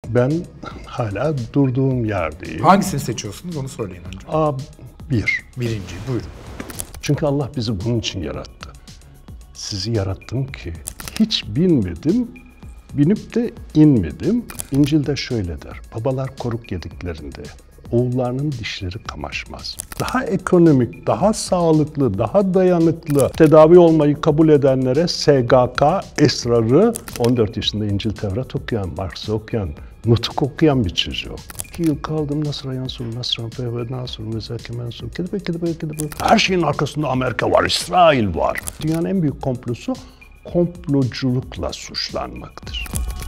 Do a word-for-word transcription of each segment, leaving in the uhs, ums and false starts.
Ben hala durduğum yerdeyim. Hangisini seçiyorsunuz onu söyleyin önce. A bir. Birinci, buyurun. Çünkü Allah bizi bunun için yarattı. Sizi yarattım ki hiç binmedim, binip de inmedim. İncil'de şöyle der, babalar koruk yediklerinde oğullarının dişleri kamaşmaz. Daha ekonomik, daha sağlıklı, daha dayanıklı tedavi olmayı kabul edenlere S G K esrarı on dört yaşında İncil Tevrat okuyan, Marx'ı okuyan, nutuk okuyan bir çocuk. İki yıl kaldım Nasra Yansur, Nasra ve Nasur ve Zeki Mensur. Kedibe, kedibe, kedibe. Her şeyin arkasında Amerika var, İsrail var. Dünyanın en büyük komplosu komploculukla suçlanmaktır.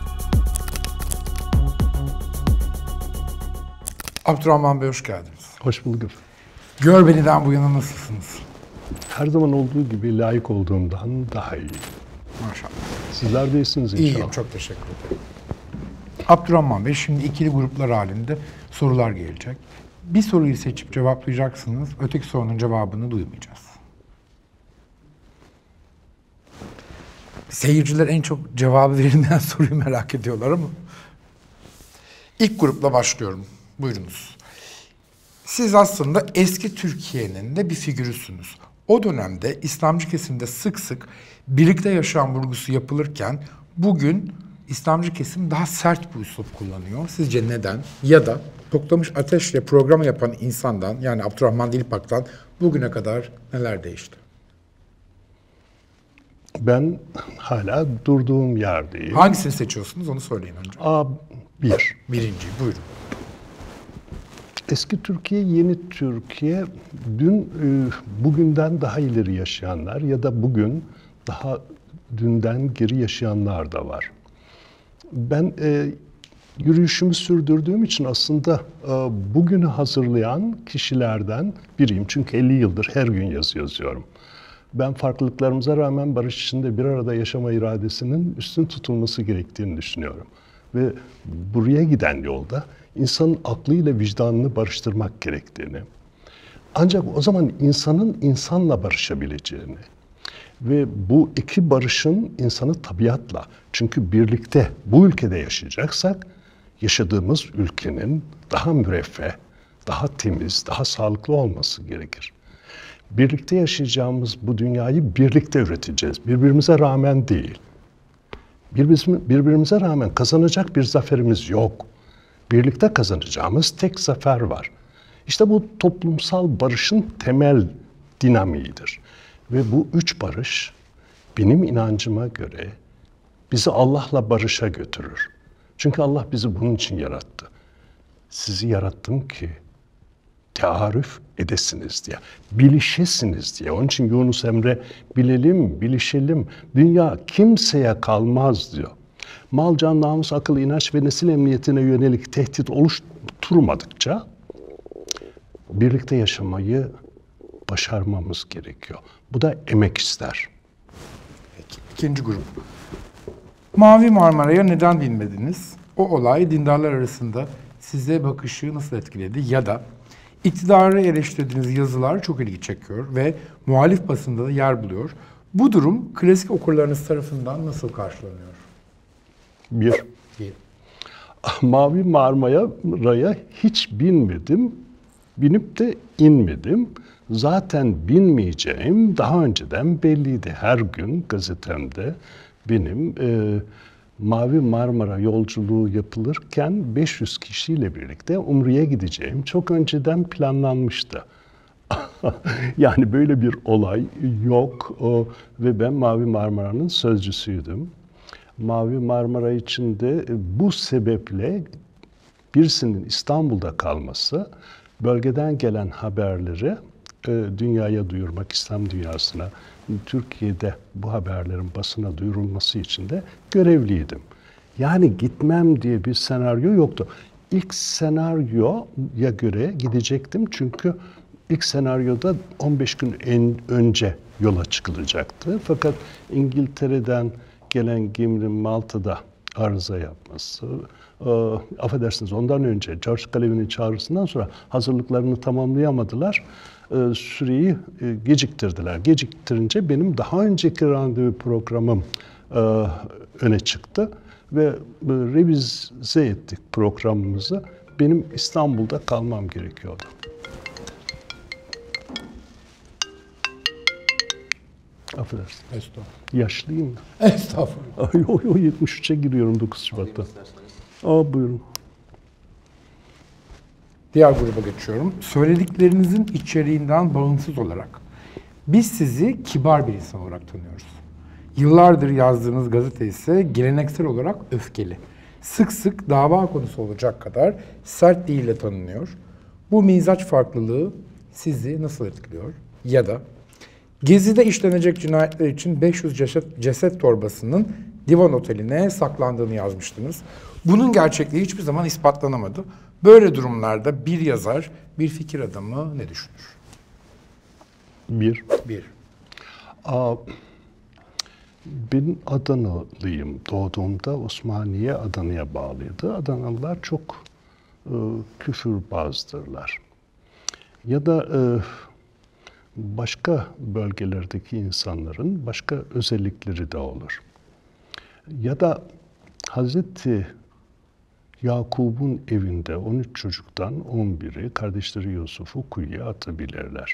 Abdurrahman Bey hoş geldiniz. Hoş bulduk efendim. Gör Beni'den bu yana nasılsınız? Her zaman olduğu gibi layık olduğumdan daha iyi. Maşallah. Sizler de iyisiniz inşallah. İyiyim, çok teşekkür ederim. Abdurrahman Bey, şimdi ikili gruplar halinde sorular gelecek. Bir soruyu seçip cevaplayacaksınız, öteki sorunun cevabını duymayacağız. Seyirciler en çok cevabı verilmeyen soruyu merak ediyorlar ama. İlk grupla başlıyorum. Buyurunuz. Siz aslında eski Türkiye'nin de bir figürüsünüz. O dönemde İslamcı kesimde sık sık birlikte yaşam vurgusu yapılırken bugün İslamcı kesim daha sert bir üslup kullanıyor. Sizce neden? Ya da Toklamış Ateş'le programı yapan insandan, yani Abdurrahman Dilpak'tan bugüne kadar neler değişti? Ben hala durduğum yerdeyim. Hangisini seçiyorsunuz onu söyleyin önce. A bir. Birinci, buyurun. Eski Türkiye, yeni Türkiye, dün e, bugünden daha ileri yaşayanlar ya da bugün daha dünden geri yaşayanlar da var. Ben e, yürüyüşümü sürdürdüğüm için aslında e, bugünü hazırlayan kişilerden biriyim. Çünkü elli yıldır her gün yazı yazıyorum. Ben farklılıklarımıza rağmen barış içinde bir arada yaşama iradesinin üstün tutulması gerektiğini düşünüyorum. Ve buraya giden yolda insanın aklıyla vicdanını barıştırmak gerektiğini, ancak o zaman insanın insanla barışabileceğini ve bu iki barışın insanı tabiatla, çünkü birlikte bu ülkede yaşayacaksak yaşadığımız ülkenin daha müreffeh, daha temiz, daha sağlıklı olması gerekir. Birlikte yaşayacağımız bu dünyayı birlikte üreteceğiz. Birbirimize rağmen değil. Birbirimize rağmen kazanacak bir zaferimiz yok. Birlikte kazanacağımız tek zafer var. İşte bu toplumsal barışın temel dinamiğidir. Ve bu üç barış benim inancıma göre bizi Allah'la barışa götürür. Çünkü Allah bizi bunun için yarattı. Sizi yarattım ki tearüf edesiniz diye, bilişesiniz diye. Onun için Yunus Emre bilelim, bilişelim, dünya kimseye kalmaz diyor. Mal, can, namus, akıl, inanç ve nesil emniyetine yönelik tehdit oluşturmadıkça birlikte yaşamayı başarmamız gerekiyor. Bu da emek ister. Peki, ikinci grup. Mavi Marmara'ya neden binmediniz? O olay dindarlar arasında size bakışı nasıl etkiledi? Ya da iktidarı eleştirdiğiniz yazılar çok ilgi çekiyor ve muhalif basında da yer buluyor. Bu durum klasik okurlarınız tarafından nasıl karşılanıyor? Bir, Bir. Mavi Marmara'ya hiç binmedim, binip de inmedim. Zaten binmeyeceğim daha önceden belliydi. Her gün gazetemde benim e, Mavi Marmara yolculuğu yapılırken beş yüz kişiyle birlikte Umre'ye gideceğim çok önceden planlanmıştı. Yani böyle bir olay yok o, ve ben Mavi Marmara'nın sözcüsüydüm. Mavi Marmara için de bu sebeple birisinin İstanbul'da kalması, bölgeden gelen haberleri e, dünyaya duyurmak, İslam dünyasına, Türkiye'de bu haberlerin basına duyurulması için de görevliydim. Yani gitmem diye bir senaryo yoktu. İlk senaryoya göre gidecektim çünkü ilk senaryoda on beş gün en önce yola çıkılacaktı. Fakat İngiltere'den gelen geminin Malta'da arıza yapması, e, affedersiniz ondan önce George Galevin'in çağrısından sonra hazırlıklarını tamamlayamadılar. E, süreyi e, geciktirdiler. Geciktirince benim daha önceki randevu programım e, öne çıktı ve e, revize ettik programımızı. Benim İstanbul'da kalmam gerekiyordu. Affedersin. Estağfurullah. Yaşlıyım. Estağfurullah. Ay, o, o yetmiş üçe giriyorum dokuz Şubat'ta. Aa, buyurun. Diğer gruba geçiyorum. Söylediklerinizin içeriğinden bağımsız olarak biz sizi kibar bir insan olarak tanıyoruz. Yıllardır yazdığınız gazete ise geleneksel olarak öfkeli. Sık sık dava konusu olacak kadar sert dille tanınıyor. Bu mizaç farklılığı sizi nasıl etkiliyor? Ya da Gezi'de işlenecek cinayetler için beş yüz ceset, ceset torbasının divan oteline saklandığını yazmıştınız. Bunun gerçekliği hiçbir zaman ispatlanamadı. Böyle durumlarda bir yazar, bir fikir adamı ne düşünür? Bir. Bir. Aa, ben Adanalıyım. Doğduğumda Osmaniye Adana'ya bağlıydı. Adanalılar çok e, küfürbazdırlar. Ya da e, başka bölgelerdeki insanların başka özellikleri de olur. Ya da Hazreti Yakub'un evinde on üç çocuktan on biri kardeşleri Yusuf'u kuyuya atabilirler.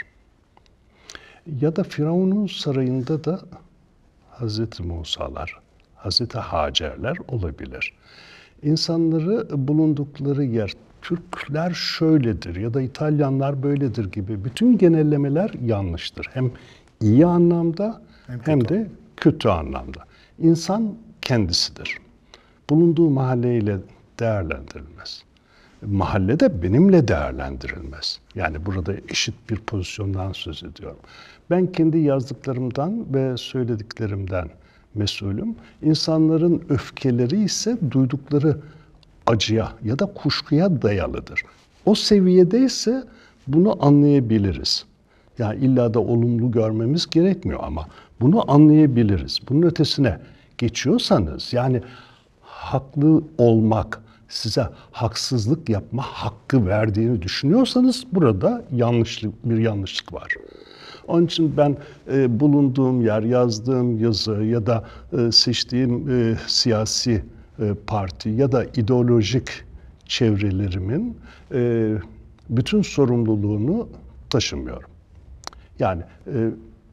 Ya da Firavun'un sarayında da Hazreti Musa'lar, Hazreti Hacer'ler olabilir. İnsanları bulundukları yer, Türkler şöyledir ya da İtalyanlar böyledir gibi bütün genellemeler yanlıştır. Hem iyi anlamda hem, hem de kötü anlamda. İnsan kendisidir. Bulunduğu mahalleyle değerlendirilmez. Mahalle de benimle değerlendirilmez. Yani burada eşit bir pozisyondan söz ediyorum. Ben kendi yazdıklarımdan ve söylediklerimden mesulüm. İnsanların öfkeleri ise duydukları acıya ya da kuşkuya dayalıdır. O seviyedeyse bunu anlayabiliriz. Yani illa da olumlu görmemiz gerekmiyor ama bunu anlayabiliriz. Bunun ötesine geçiyorsanız, yani haklı olmak size haksızlık yapma hakkı verdiğini düşünüyorsanız burada yanlışlık, bir yanlışlık var. Onun için ben e, bulunduğum yer, yazdığım yazı ya da e, seçtiğim e, siyasi e, parti ya da ideolojik çevrelerimin e, bütün sorumluluğunu taşımıyorum. Yani e,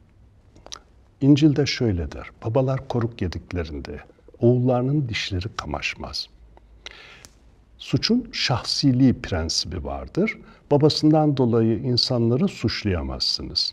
İncil'de şöyle der, babalar koruk yediklerinde oğullarının dişleri kamaşmaz. Suçun şahsiliği prensibi vardır. Babasından dolayı insanları suçlayamazsınız.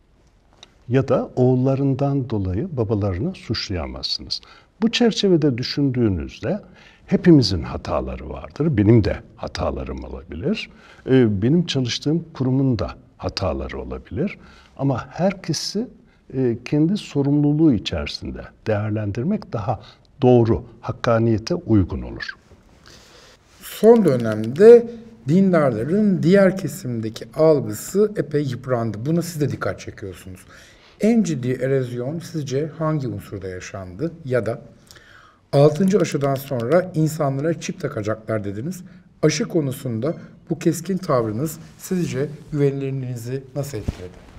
Ya da oğullarından dolayı babalarını suçlayamazsınız. Bu çerçevede düşündüğünüzde hepimizin hataları vardır. Benim de hatalarım olabilir. Benim çalıştığım kurumun da hataları olabilir. Ama herkesi kendi sorumluluğu içerisinde değerlendirmek daha doğru, hakkaniyete uygun olur. Son dönemde dindarların diğer kesimdeki algısı epey yıprandı. Buna siz de dikkat çekiyorsunuz. En ciddi erozyon sizce hangi unsurda yaşandı? Ya da altıncı aşıdan sonra insanlara çip takacaklar dediniz. Aşı konusunda bu keskin tavrınız sizce güvenilirliğinizi nasıl etkiledi?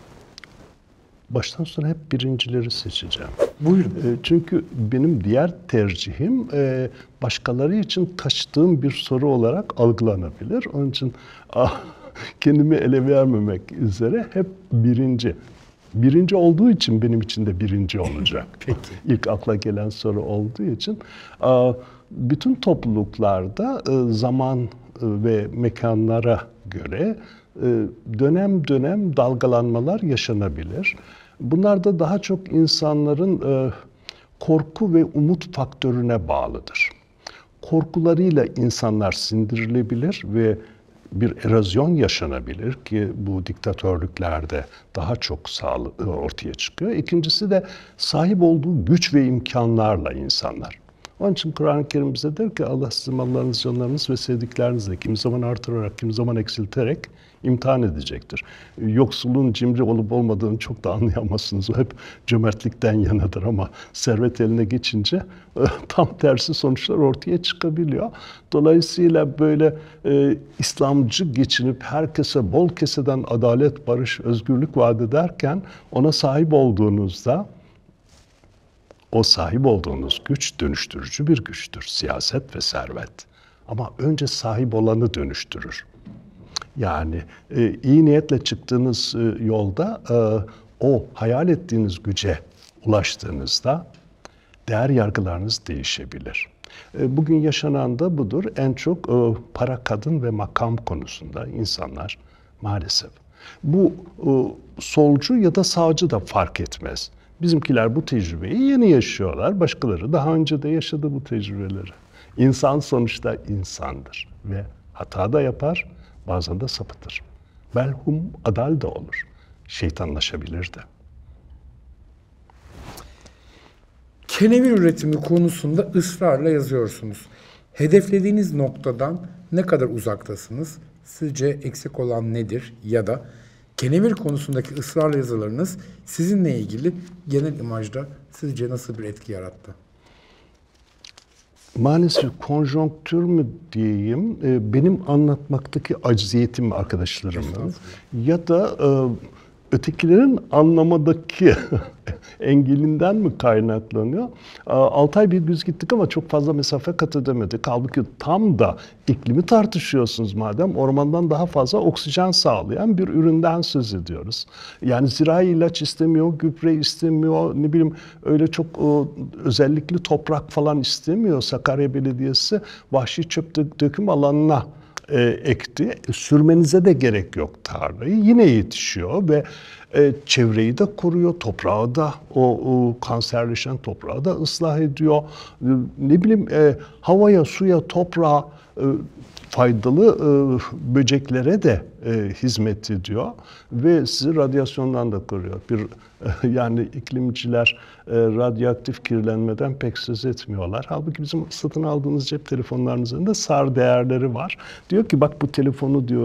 Baştan sona hep birincileri seçeceğim. Buyurun. Çünkü benim diğer tercihim başkaları için kaçtığım bir soru olarak algılanabilir. Onun için kendimi ele vermemek üzere hep birinci. Birinci olduğu için benim için de birinci olacak. Peki. İlk akla gelen soru olduğu için. Bütün topluluklarda zaman ve mekanlara göre dönem dönem dalgalanmalar yaşanabilir. Bunlar da daha çok insanların korku ve umut faktörüne bağlıdır. Korkularıyla insanlar sindirilebilir ve bir erozyon yaşanabilir ki bu diktatörlüklerde daha çok ortaya çıkıyor. İkincisi de sahip olduğu güç ve imkanlarla insanlar. Onun için Kur'an-ı Kerim bize der ki Allah sizi mallarınız, canlarınız ve sevdiklerinizle kimi zaman artırarak, kimi zaman eksilterek imtihan edecektir. Yoksulluğun cimri olup olmadığını çok da anlayamazsınız. O hep cömertlikten yanadır ama servet eline geçince tam tersi sonuçlar ortaya çıkabiliyor. Dolayısıyla böyle e, İslamcı geçinip herkese bol keseden adalet, barış, özgürlük vaat ederken ona sahip olduğunuzda O sahip olduğunuz güç dönüştürücü bir güçtür. Siyaset ve servet. Ama önce sahip olanı dönüştürür. Yani e, iyi niyetle çıktığınız e, yolda e, o hayal ettiğiniz güce ulaştığınızda değer yargılarınız değişebilir. E, bugün yaşanan da budur. En çok e, para, kadın ve makam konusunda insanlar maalesef. Bu e, solcu ya da sağcı da fark etmez. Bizimkiler bu tecrübeyi yeni yaşıyorlar. Başkaları daha önce de yaşadı bu tecrübeleri. İnsan sonuçta insandır ve hata da yapar, bazen de sapıtır. Belhum adal da olur. Şeytanlaşabilir de. Kenevir üretimi konusunda ısrarla yazıyorsunuz. Hedeflediğiniz noktadan ne kadar uzaktasınız? Sizce eksik olan nedir? Ya da kenevir konusundaki ısrarlı yazılarınız sizinle ilgili genel imajda sizce nasıl bir etki yarattı? Maalesef konjonktür mü diyeyim, benim anlatmaktaki acziyetim arkadaşlarımın ya da ötekilerin anlamadaki engelinden mi kaynaklanıyor? Altı ay bir güz gittik ama çok fazla mesafe kat edemedik. Halbuki tam da iklimi tartışıyorsunuz madem, ormandan daha fazla oksijen sağlayan bir üründen söz ediyoruz. Yani zirai ilaç istemiyor, gübre istemiyor, ne bileyim öyle çok özellikli toprak falan istemiyor. Sakarya Belediyesi vahşi çöp döküm alanına E, ekti. Sürmenize de gerek yok tarlayı. Yine yetişiyor ve e, çevreyi de koruyor. Toprağı da o, o kanserleşen toprağı da ıslah ediyor. E, ne bileyim e, havaya, suya, toprağa e, faydalı e, böceklere de e, hizmet ediyor ve sizi radyasyondan da koruyor. Bir e, yani iklimciler e, radyoaktif kirlenmeden pek söz etmiyorlar. Halbuki bizim satın aldığımız cep telefonlarının da SAR değerleri var. Diyor ki bak bu telefonu diyor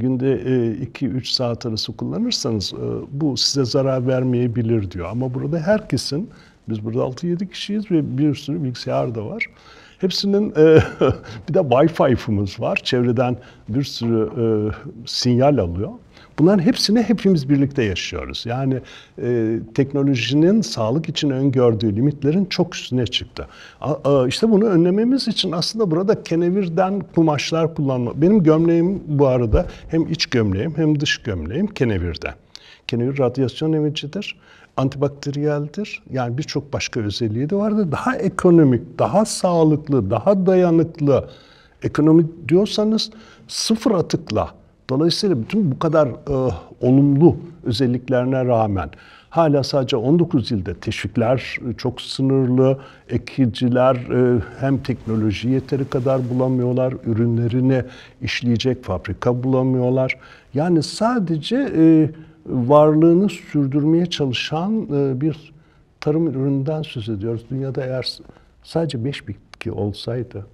günde iki üç saat arası kullanırsanız e, bu size zarar vermeyebilir diyor. Ama burada herkesin, biz burada altı yedi kişiyiz ve bir sürü bilgisayar da var. Hepsinin e, bir de Wi-Fi'miz var. Çevreden bir sürü e, sinyal alıyor. Bunların hepsini hepimiz birlikte yaşıyoruz. Yani e, teknolojinin sağlık için öngördüğü limitlerin çok üstüne çıktı. A, a, işte bunu önlememiz için aslında burada kenevirden kumaşlar kullanma. Benim gömleğim bu arada hem iç gömleğim hem dış gömleğim kenevirden. Kenevir radyasyon emicidir. Antibakteriyeldir. Yani birçok başka özelliği de vardır. Daha ekonomik, daha sağlıklı, daha dayanıklı. Ekonomik diyorsanız sıfır atıkla. Dolayısıyla bütün bu kadar e, olumlu özelliklerine rağmen hala sadece on dokuz ilde teşvikler çok sınırlı. Ekiciler e, hem teknoloji yeteri kadar bulamıyorlar, ürünlerini işleyecek fabrika bulamıyorlar. Yani sadece e, varlığını sürdürmeye çalışan bir tarım ürününden söz ediyoruz. Dünyada eğer sadece beş bitki olsaydı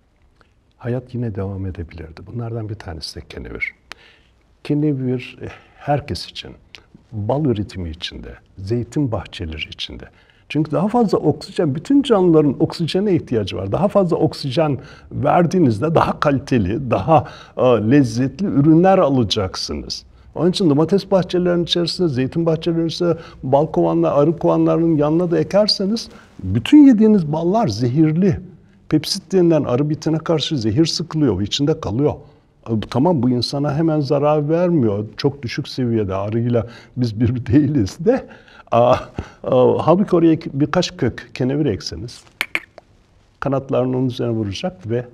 hayat yine devam edebilirdi. Bunlardan bir tanesi de kenevir. Kenevir herkes için, bal üretimi içinde, zeytin bahçeleri içinde. Çünkü daha fazla oksijen, bütün canlıların oksijene ihtiyacı var. Daha fazla oksijen verdiğinizde daha kaliteli, daha lezzetli ürünler alacaksınız. Onun için domates bahçelerinin içerisinde, zeytin bahçelerinin içerisinde, bal kovanlar, arı kovanlarının yanına da ekerseniz bütün yediğiniz ballar zehirli. Pepsit denilen arı bitine karşı zehir sıkılıyor, içinde kalıyor. Tamam bu insana hemen zarar vermiyor. Çok düşük seviyede arıyla biz bir değiliz de. Aa, aa, halbuki oraya birkaç kök kenevir ekseniz kanatlarını onun üzerine vuracak ve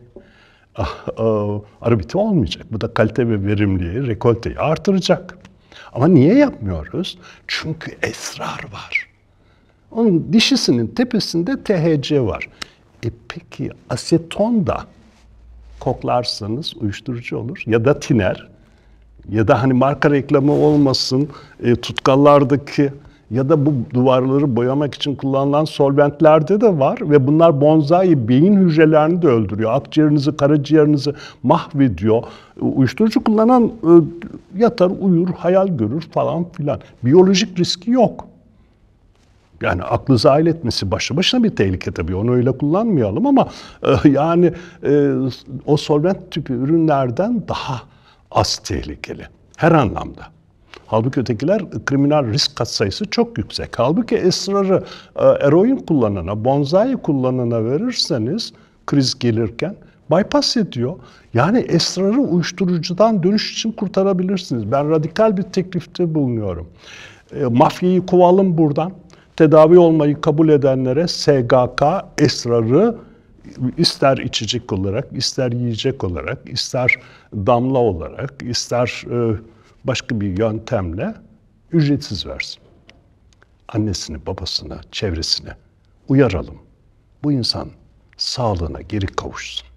arı biti olmayacak. Bu da kalite ve verimliliği, rekolteyi artıracak. Ama niye yapmıyoruz? Çünkü esrar var. Onun dişisinin tepesinde T H C var. E peki aseton da koklarsanız uyuşturucu olur ya da tiner ya da hani marka reklamı olmasın e, tutkallardaki ya da bu duvarları boyamak için kullanılan solventlerde de var ve bunlar bonzai beyin hücrelerini de öldürüyor. Akciğerinizi, karaciğerinizi mahvediyor. Uyuşturucu kullanan yatar, uyur, hayal görür falan filan. Biyolojik riski yok. Yani aklı zahil etmesi başlı başına bir tehlike tabii. Onu öyle kullanmayalım ama yani o solvent tipi ürünlerden daha az tehlikeli. Her anlamda. Halbuki ötekiler kriminal risk katsayısı çok yüksek. Halbuki esrarı e, eroin kullanana, bonzai kullanana verirseniz kriz gelirken bypass ediyor. Yani esrarı uyuşturucudan dönüş için kurtarabilirsiniz. Ben radikal bir teklifte bulunuyorum. E, mafyayı kovalım buradan. Tedavi olmayı kabul edenlere S G K esrarı ister içecek olarak, ister yiyecek olarak, ister damla olarak, ister e, başka bir yöntemle ücretsiz versin. Annesini, babasını, çevresini uyaralım. Bu insan sağlığına geri kavuşsun.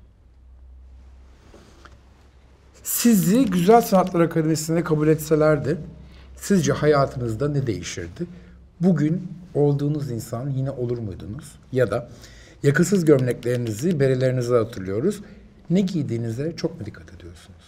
Sizi Güzel Sanatlar Akademisi'ne kabul etselerdi, sizce hayatınızda ne değişirdi? Bugün olduğunuz insan yine olur muydunuz? Ya da yakasız gömleklerinizi, berelerinizi hatırlıyoruz. Ne giydiğinize çok mu dikkat ediyorsunuz?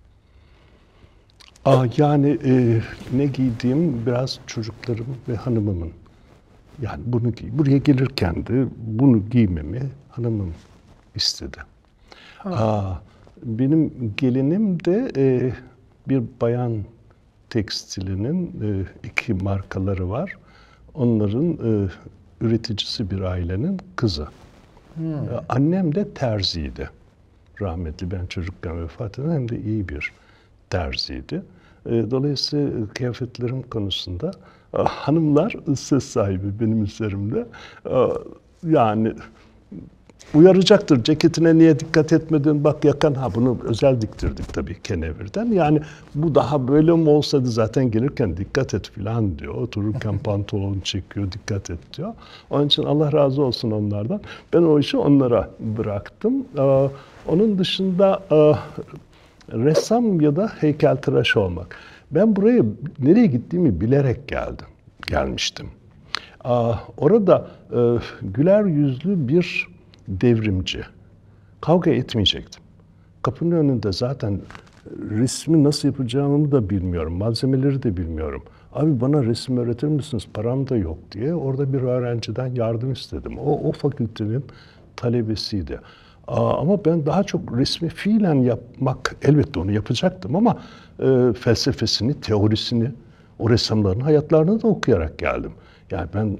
Aa, yani e, ne giydiğim biraz çocuklarım ve hanımımın. Yani bunu giy. Buraya gelirken de bunu giymemi hanımım istedi. Aa, benim gelinim de e, bir bayan tekstilinin e, iki markaları var. Onların e, üreticisi bir ailenin kızı. Hmm. E, annem de terziydi. Rahmetli, ben çocukken vefat eden, hem de iyi bir terziydi. E, dolayısıyla kıyafetlerim konusunda e, hanımlar söz sahibi benim üzerimde. E, yani uyaracaktır. Ceketine niye dikkat etmedin? Bak yakan, ha bunu özel diktirdik tabii kenevirden. Yani bu daha böyle mi olsaydı zaten gelirken dikkat et filan diyor. Otururken pantolon çekiyor, dikkat et diyor. Onun için Allah razı olsun onlardan. Ben o işi onlara bıraktım. Ee, onun dışında e, ressam ya da heykeltıraş olmak. Ben buraya nereye gittiğimi bilerek geldim, gelmiştim. Ee, orada e, güler yüzlü bir devrimci. Kavga etmeyecektim. Kapının önünde zaten resmi nasıl yapacağımı da bilmiyorum. Malzemeleri de bilmiyorum. Abi bana resim öğretir misiniz? Param da yok diye orada bir öğrenciden yardım istedim. O, o fakültenin talebesiydi. Aa, ama ben daha çok resmi fiilen yapmak, elbette onu yapacaktım ama e, felsefesini, teorisini, o ressamların hayatlarını da okuyarak geldim. Yani ben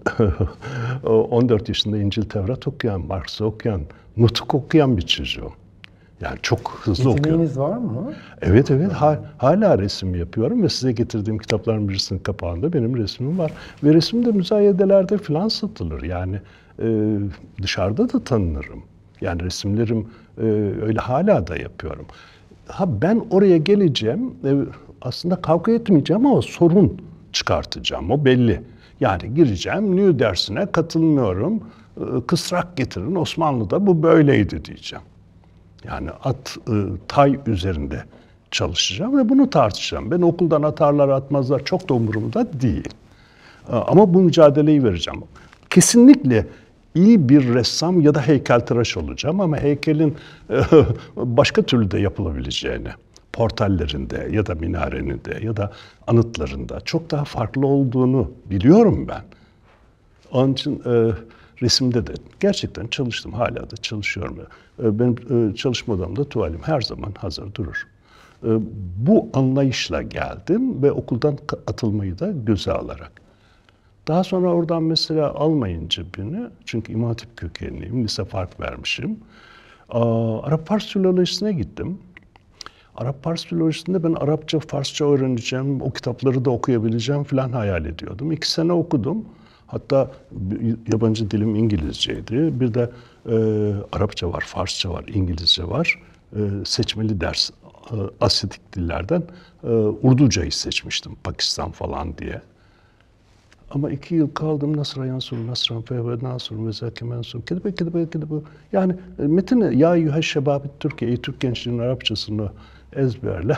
on dört yaşında İncil Tevrat okuyan, Marx'ı okuyan, Nutuk okuyan bir çocuğum. Yani çok hızlı okuyorum. Yeteneğiniz var mı? Evet evet ha, hala resim yapıyorum ve size getirdiğim kitapların birisinin kapağında benim resmim var. Ve resim de müzayedelerde falan satılır. Yani e, dışarıda da tanınırım. Yani resimlerim e, öyle hala da yapıyorum. Ha ben oraya geleceğim, e, aslında kavga etmeyeceğim ama sorun çıkartacağım, o belli. Yani gireceğim, Nü dersine katılmıyorum, kısrak getirin, Osmanlı'da bu böyleydi diyeceğim. Yani at, tay üzerinde çalışacağım ve bunu tartışacağım. Ben okuldan atarlar atmazlar çok da umurumda değil. Ama bu mücadeleyi vereceğim. Kesinlikle iyi bir ressam ya da heykeltıraş olacağım ama heykelin başka türlü de yapılabileceğini, portallerinde ya da minareninde ya da anıtlarında çok daha farklı olduğunu biliyorum ben. Onun için e, resimde de gerçekten çalıştım, hala da çalışıyorum. E, benim e, çalışma odamda tuvalim her zaman hazır durur. E, bu anlayışla geldim ve okuldan atılmayı da göze alarak. Daha sonra oradan mesela almayınca beni, çünkü İmam Hatip kökenliyim, lise fark vermişim. Aa, Arap Fars filolojisine gittim. Arap Fars filolojisinde ben Arapça, Farsça öğreneceğim, o kitapları da okuyabileceğim falan hayal ediyordum. İki sene okudum. Hatta yabancı dilim İngilizceydi. Bir de e, Arapça var, Farsça var, İngilizce var. E, seçmeli ders, e, Asidik dillerden e, Urducayı seçmiştim, Pakistan falan diye. Ama iki yıl kaldım. Nasra yansur, nasran fehve nasur ve zâke mensur. Kedibe, kedibe, kedibe. Yani metini ya yuhe şebabit Türkiye, ey Türk gençliğinin Arapçasını ezberle.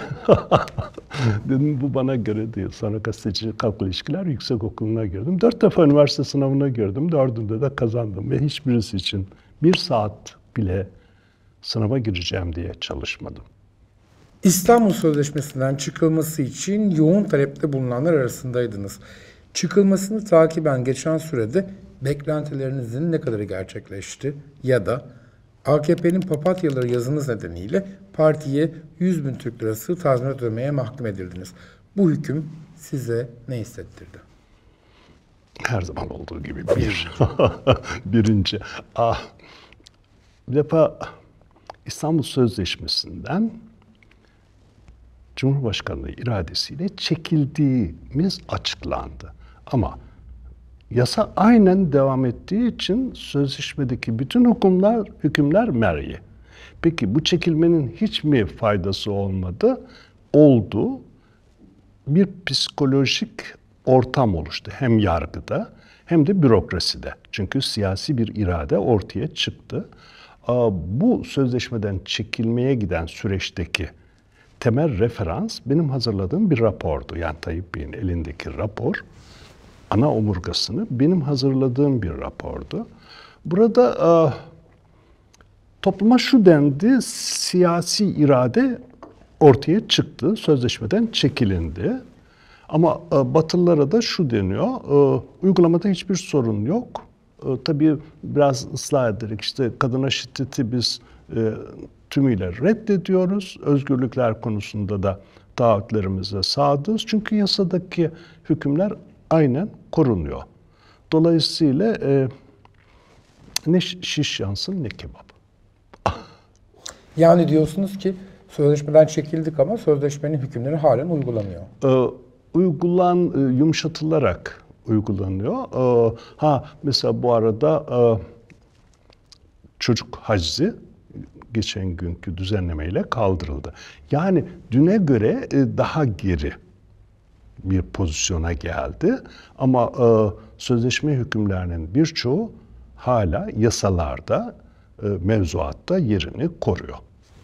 Dedim bu bana göre değil. Sonra gazetecilik halkla ilişkiler yüksek okuluna girdim. Dört defa üniversite sınavına girdim. Dördünde de kazandım. Ve hiçbirisi için bir saat bile sınava gireceğim diye çalışmadım. İstanbul Sözleşmesi'nden çıkılması için yoğun talepte bulunanlar arasındaydınız. Çıkılmasını takiben geçen sürede beklentilerinizin ne kadarı gerçekleşti? Ya da A K P'nin papatyaları yazınız nedeniyle partiye yüz bin Türk lirası tazminat ödemeye mahkum edildiniz. Bu hüküm size ne hissettirdi? Her zaman olduğu gibi bir. Birinci. Ah, bir defa İstanbul Sözleşmesi'nden Cumhurbaşkanlığı iradesiyle çekildiğimiz açıklandı. Ama yasa aynen devam ettiği için sözleşmedeki bütün hükümler, hükümler mer'i. Peki bu çekilmenin hiç mi faydası olmadı? Oldu. Bir psikolojik ortam oluştu hem yargıda hem de bürokraside. Çünkü siyasi bir irade ortaya çıktı. Bu sözleşmeden çekilmeye giden süreçteki temel referans benim hazırladığım bir rapordu. Yani Tayyip Bey'in elindeki rapor, ana omurgasını benim hazırladığım bir rapordu. Burada topluma şu dendi, siyasi irade ortaya çıktı, sözleşmeden çekilindi. Ama e, Batılılara da şu deniyor, e, uygulamada hiçbir sorun yok. E, tabii biraz ıslah ederek işte kadına şiddeti biz e, tümüyle reddediyoruz. Özgürlükler konusunda da taahhütlerimize sadığız. Çünkü yasadaki hükümler aynen korunuyor. Dolayısıyla e, ne şiş yansın ne kebap. Yani diyorsunuz ki sözleşmeden çekildik ama sözleşmenin hükümleri halen uygulanıyor. Ee, uygulan, yumuşatılarak uygulanıyor. Ee, ha mesela bu arada e, çocuk haczi geçen günkü düzenlemeyle kaldırıldı. Yani düne göre e, daha geri bir pozisyona geldi. Ama e, sözleşme hükümlerinin birçoğu hala yasalarda, e, mevzuatta yerini koruyor.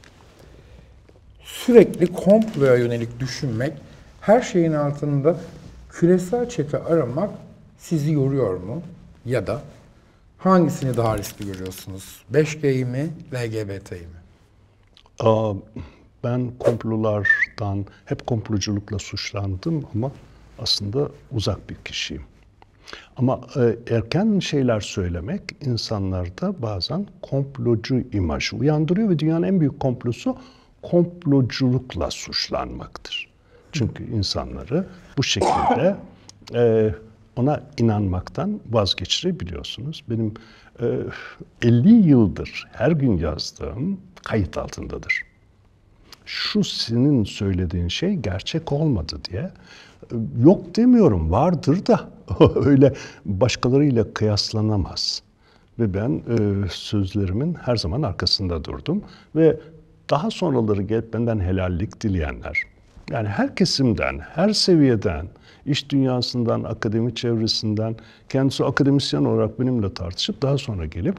Sürekli komploya yönelik düşünmek, her şeyin altında küresel çete aramak sizi yoruyor mu? Ya da hangisini daha riskli görüyorsunuz? beş G'yi mi, L G B T'yi mi? Aa, ben komplolardan, hep komploculukla suçlandım ama aslında uzak bir kişiyim. Ama e, erken şeyler söylemek insanlarda bazen komplocu imajı uyandırıyor ve dünyanın en büyük komplosu komploculukla suçlanmaktır. Çünkü insanları bu şekilde e, ona inanmaktan vazgeçirebiliyorsunuz. Benim e, elli yıldır her gün yazdığım kayıt altındadır. Şu senin söylediğin şey gerçek olmadı diye. Yok demiyorum, vardır da öyle başkalarıyla kıyaslanamaz. Ve ben e, sözlerimin her zaman arkasında durdum. Ve daha sonraları gelip benden helallik dileyenler, yani her kesimden, her seviyeden, iş dünyasından, akademi çevresinden, kendisi akademisyen olarak benimle tartışıp daha sonra gelip,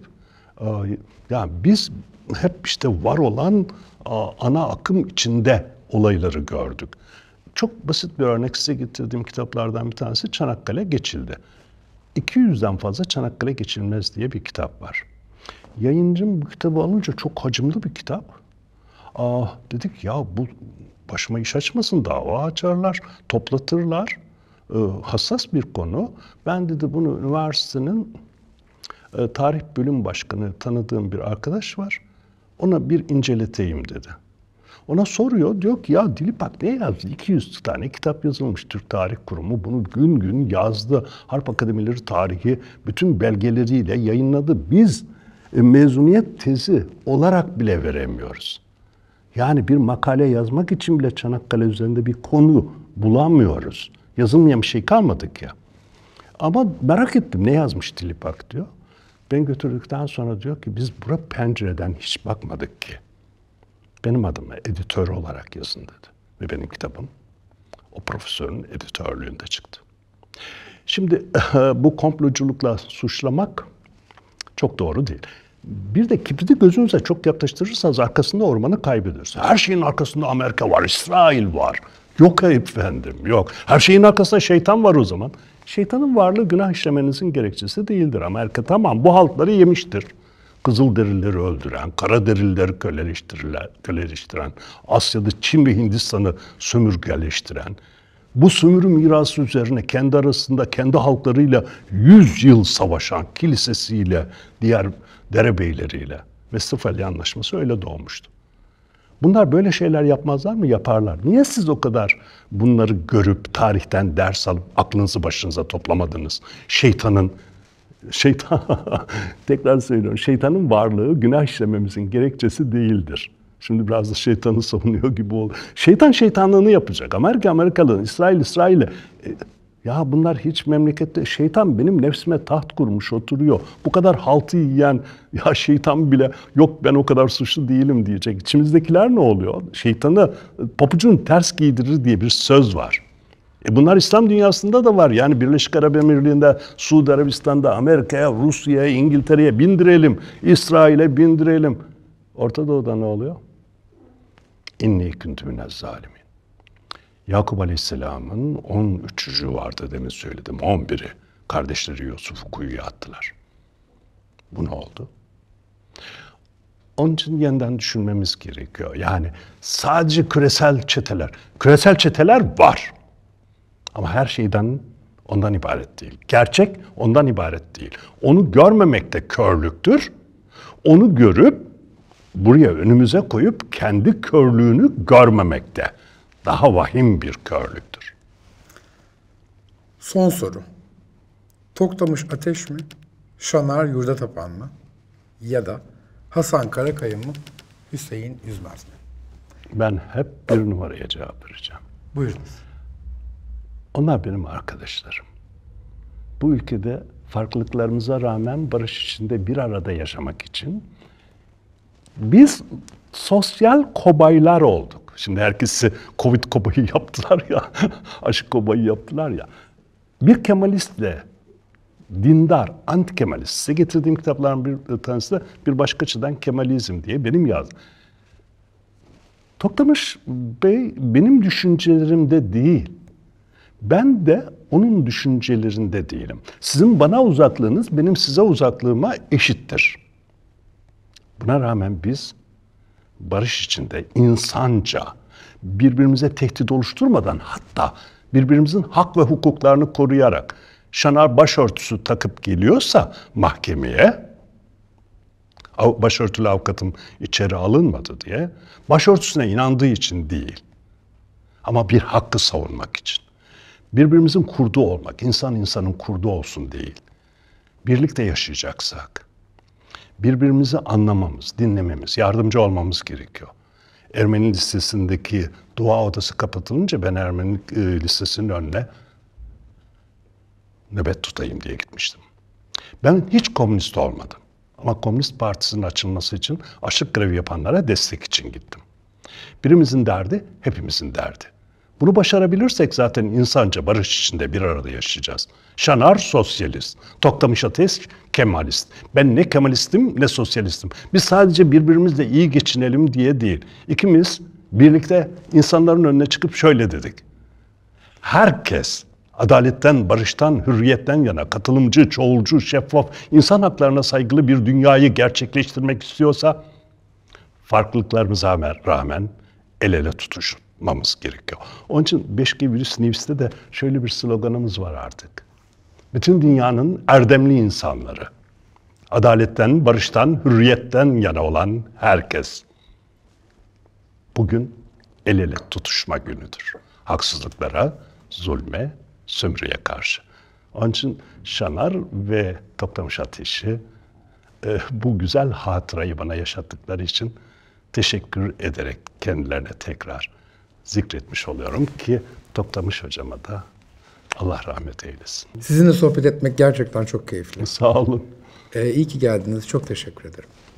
ya biz hep işte var olan ana akım içinde olayları gördük. Çok basit bir örnek size getirdiğim kitaplardan bir tanesi Çanakkale Geçildi. iki yüzden fazla Çanakkale Geçilmez diye bir kitap var. Yayıncım bu kitabı alınca çok hacimli bir kitap. Aa, dedik ya bu başıma iş açmasın, dava açarlar, toplatırlar. Ee, hassas bir konu. Ben dedi bunu üniversitenin e, tarih bölüm başkanı tanıdığım bir arkadaş var. Ona bir inceleteyim dedi. Ona soruyor, diyor ki ya Dilipak ne yazdı? iki yüz tane kitap yazılmış. Türk Tarih Kurumu bunu gün gün yazdı. Harp Akademileri tarihi bütün belgeleriyle yayınladı. Biz e, mezuniyet tezi olarak bile veremiyoruz. Yani bir makale yazmak için bile Çanakkale üzerinde bir konu bulamıyoruz. Yazılmayan bir şey kalmadık ya. Ama merak ettim ne yazmış Dilipak diyor. Ben götürdükten sonra diyor ki biz bura pencereden hiç bakmadık ki. Benim adıma editör olarak yazın dedi. Ve benim kitabım o profesörün editörlüğünde çıktı. Şimdi bu komploculukla suçlamak çok doğru değil. Bir de kibriti gözünüze çok yaklaştırırsanız arkasında ormanı kaybediyorsunuz. Her şeyin arkasında Amerika var, İsrail var. Yok efendim, yok. Her şeyin arkasında şeytan var o zaman. Şeytanın varlığı günah işlemenizin gerekçesi değildir. Amerika tamam bu halkları yemiştir. Kızılderilileri öldüren, Karaderilileri köleleştiren, köleleştiren, Asya'da Çin ve Hindistan'ı sömürgeleştiren, bu sömürü mirası üzerine kendi arasında kendi halklarıyla yüz yıl savaşan kilisesiyle, diğer derebeyleriyle Westfalia Anlaşması öyle doğmuştu. Bunlar böyle şeyler yapmazlar mı? Yaparlar. Niye siz o kadar bunları görüp, tarihten ders alıp aklınızı başınıza toplamadınız? Şeytanın, şeytan, tekrar söylüyorum, şeytanın varlığı günah işlememizin gerekçesi değildir. Şimdi biraz da şeytanı savunuyor gibi oldu. Şeytan şeytanlığını yapacak. Amerika Amerikalı, İsrail İsrail'e. E, ya bunlar hiç memlekette, şeytan benim nefsime taht kurmuş oturuyor. Bu kadar haltı yiyen, ya şeytan bile yok ben o kadar suçlu değilim diyecek. İçimizdekiler ne oluyor? Şeytanı papucun ters giydirir diye bir söz var. E bunlar İslam dünyasında da var. Yani Birleşik Arap Emirliği'nde, Suudi Arabistan'da, Amerika'ya, Rusya'ya, İngiltere'ye bindirelim. İsrail'e bindirelim. Orta Doğu'da ne oluyor? İnni kuntu minez zalimin. Yakup Aleyhisselam'ın on üç çocuğu vardı demin söyledim. on biri kardeşleri Yusuf'u kuyuya attılar. Bu ne oldu? Onun için yeniden düşünmemiz gerekiyor. Yani sadece küresel çeteler. Küresel çeteler var. Ama her şeyden ondan ibaret değil. Gerçek ondan ibaret değil. Onu görmemek de körlüktür. Onu görüp buraya önümüze koyup kendi körlüğünü görmemek de daha vahim bir körlüktür. Son soru. Toktamış Ateş mi? Şanar Yurdatapan mı? Ya da Hasan Karakaya mı? Hüseyin Üzmez mi? Ben hep bir numaraya cevap vereceğim. Buyurunuz. Onlar benim arkadaşlarım. Bu ülkede farklılıklarımıza rağmen barış içinde bir arada yaşamak için biz sosyal kobaylar olduk. Şimdi herkesi Covid kobayı yaptılar ya, aşı kobayı yaptılar ya. Bir Kemalistle dindar, anti-Kemalist. Size getirdiğim kitapların bir tanesi de bir başka açıdan Kemalizm diye benim yazdım. Toktamış Bey benim düşüncelerimde değil. Ben de onun düşüncelerinde değilim. Sizin bana uzaklığınız benim size uzaklığıma eşittir. Buna rağmen biz barış içinde insanca birbirimize tehdit oluşturmadan hatta birbirimizin hak ve hukuklarını koruyarak Şanar başörtüsü takıp geliyorsa mahkemeye başörtülü avukatım içeri alınmadı diye başörtüsüne inandığı için değil ama bir hakkı savunmak için. Birbirimizin kurdu olmak, insan insanın kurdu olsun değil. Birlikte yaşayacaksak birbirimizi anlamamız, dinlememiz, yardımcı olmamız gerekiyor. Ermeni listesindeki dua odası kapatılınca ben Ermeni e, listesinin önüne nöbet tutayım diye gitmiştim. Ben hiç komünist olmadım. Ama Komünist Partisi'nin açılması için açlık grevi yapanlara destek için gittim. Birimizin derdi, hepimizin derdi. Bunu başarabilirsek zaten insanca barış içinde bir arada yaşayacağız. Şanar sosyalist, Toktamış Ateş Kemalist. Ben ne Kemalistim ne sosyalistim. Biz sadece birbirimizle iyi geçinelim diye değil. İkimiz birlikte insanların önüne çıkıp şöyle dedik. Herkes adaletten, barıştan, hürriyetten yana katılımcı, çoğulcu, şeffaf, insan haklarına saygılı bir dünyayı gerçekleştirmek istiyorsa farklılıklarımıza rağmen el ele tutuşmamız gerekiyor. Onun için beş G Virüs News'te de şöyle bir sloganımız var artık. Bütün dünyanın erdemli insanları, adaletten, barıştan, hürriyetten yana olan herkes bugün el ele tutuşma günüdür. Haksızlıklara, zulme, sömürüye karşı. Onun için Şanar ve Toktamış Ateş'i e, bu güzel hatırayı bana yaşattıkları için teşekkür ederek kendilerine tekrar zikretmiş oluyorum ki Toktamış hocama da Allah rahmet eylesin. Sizinle sohbet etmek gerçekten çok keyifli. Sağ olun. Ee, iyi ki geldiniz. Çok teşekkür ederim.